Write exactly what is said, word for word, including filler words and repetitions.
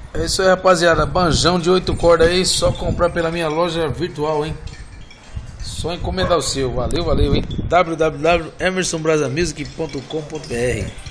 É isso aí, rapaziada. Banjão de oito cordas aí, só comprar pela minha loja virtual, hein? Só encomendar o seu. Valeu, valeu, hein? w w w ponto emerson brasa music ponto com ponto b r